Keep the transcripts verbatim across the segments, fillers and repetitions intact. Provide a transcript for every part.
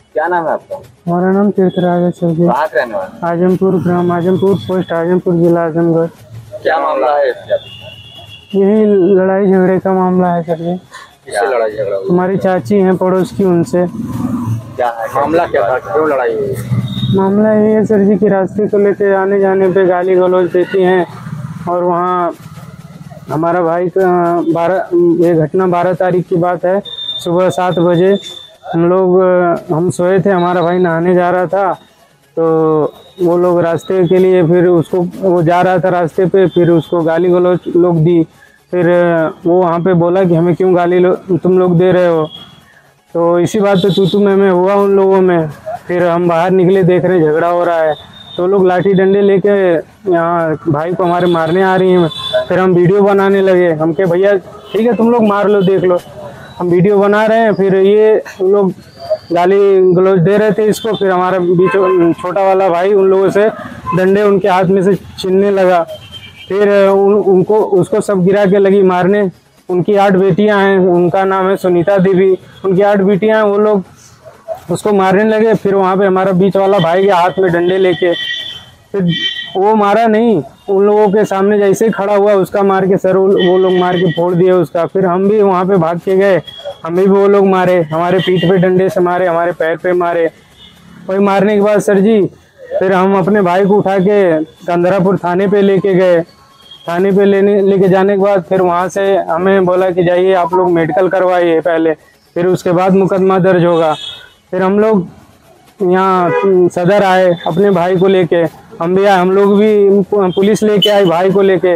क्या नाम है आपका? हमारा नाम तीर्थराज है सर जी। कहाँ के रहने वाले? आजमपुर ग्राम, आजमपुर पोस्ट, आजमपुर जिला आजमगढ़। क्या मामला है इसका? यही लड़ाई झगड़े का मामला है सर जी। किससे लड़ाई झगड़ा हुआ? हमारी चाची हैं पड़ोस की, उनसे। क्या है मामला, क्या था, क्यों लड़ाई हुई? मामला ये है सर जी कि रास्ते को लेके आने जाने पे गाली गलौज देती हैं। और वहाँ हमारा भाई का बारह ये घटना बारह तारीख की बात है, सुबह सात बजे हम लोग हम सोए थे, हमारा भाई नहाने जा रहा था, तो वो लोग रास्ते के लिए फिर उसको वो जा रहा था रास्ते पे, फिर उसको गाली गलौज लोग दी। फिर वो वहाँ पे बोला कि हमें क्यों गाली लो, तुम लोग दे रहे हो। तो इसी बात पे तू तू मैं मैं हुआ उन लोगों में। फिर हम बाहर निकले, देख रहे झगड़ा हो रहा है, तो लोग लाठी डंडे लेके यहाँ भाई को हमारे मारने आ रही हैं। फिर हम वीडियो बनाने लगे, हम कहे भैया ठीक है तुम लोग मार लो, देख लो। हम वीडियो बना रहे हैं, फिर ये उन लोग गाली गलौज दे रहे थे इसको। फिर हमारा बीच छोटा वाला भाई उन लोगों से डंडे उनके हाथ में से छीनने लगा। फिर उन, उनको उसको सब गिरा के लगी मारने। उनकी आठ बेटियां हैं, उनका नाम है सुनीता देवी, उनकी आठ बेटियां हैं, वो लोग उसको मारने लगे। फिर वहाँ पे हमारा बीच वाला भाई के हाथ में डंडे लेके, फिर वो मारा नहीं, उन लोगों के सामने जैसे ही खड़ा हुआ उसका मार के सर वो लोग मार के फोड़ दिए उसका। फिर हम भी वहाँ पे भाग के गए, हमें भी वो लोग मारे, हमारे पीठ पे डंडे से मारे, हमारे पैर पे मारे। वही मारने के बाद सर जी फिर हम अपने भाई को उठा के कंदरापुर थाने पे लेके गए। थाने पे लेने लेके जाने के बाद फिर वहाँ से हमें बोला कि जाइए आप लोग मेडिकल करवाइए पहले, फिर उसके बाद मुकदमा दर्ज होगा। फिर हम लोग यहाँ सदर आए अपने भाई को लेके, हम भी आए, हम लोग भी पुलिस लेके आए भाई को लेके।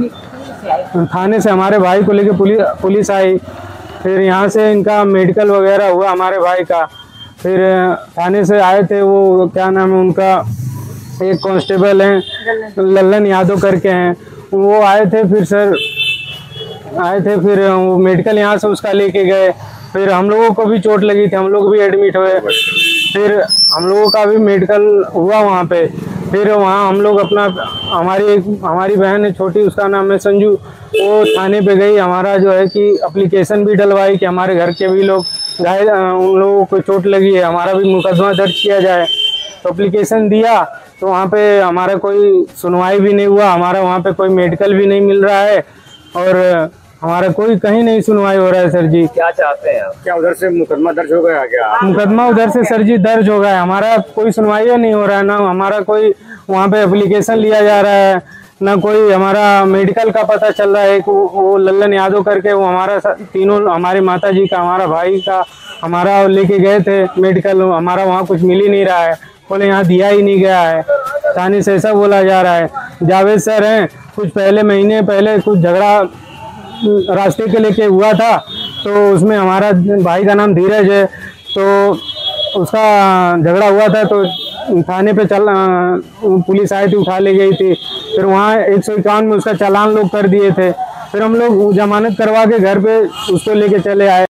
थाने से हमारे भाई को लेके पुलिस पुलिस आई। फिर यहाँ से इनका मेडिकल वगैरह हुआ हमारे भाई का। फिर थाने से आए थे, वो क्या नाम है उनका, एक कांस्टेबल हैं लल्लन यादव करके हैं, वो आए थे। फिर सर आए थे, फिर वो मेडिकल यहाँ से उसका लेके गए। फिर हम लोगों को भी चोट लगी थी, हम लोग भी एडमिट हुए। फिर हम लोगों का भी मेडिकल हुआ वहाँ पे। फिर वहाँ हम लोग अपना हमारी एक हमारी बहन है छोटी, उसका नाम है संजू, वो थाने पे गई, हमारा जो है कि एप्लीकेशन भी डलवाई कि हमारे घर के भी लोग घायल, उन लोगों को चोट लगी है, हमारा भी मुकदमा दर्ज किया जाए। तो एप्लीकेशन दिया, तो वहाँ पे हमारा कोई सुनवाई भी नहीं हुआ, हमारा वहाँ पे कोई मेडिकल भी नहीं मिल रहा है और हमारा कोई कहीं नहीं सुनवाई हो रहा है सर जी। क्या चाहते हैं? क्या उधर से मुकदमा दर्ज हो गया क्या? मुकदमा उधर से सर जी दर्ज हो गया है, हमारा कोई सुनवाई नहीं हो रहा है, ना हमारा कोई वहाँ पे एप्लीकेशन लिया जा रहा है, ना कोई हमारा मेडिकल का पता चल रहा है। एक वो लल्लन यादव करके वो हमारा तीनों, हमारे माता जी का, हमारा भाई का, हमारा लेके गए थे मेडिकल, हमारा वहाँ कुछ मिल ही नहीं रहा है, बोले यहाँ दिया ही नहीं गया है। थाने से ऐसा बोला जा रहा है। जावेद सर हैं, कुछ पहले महीने पहले कुछ झगड़ा रास्ते के लेके हुआ था, तो उसमें हमारा भाई का नाम धीरज है, तो उसका झगड़ा हुआ था, तो थाने पे चल पुलिस आई थी, उठा ले गई थी। फिर वहाँ एक सौ इक्यावन में उसका चालान लोग कर दिए थे। फिर हम लोग जमानत करवा के घर पे उसको लेके चले आए।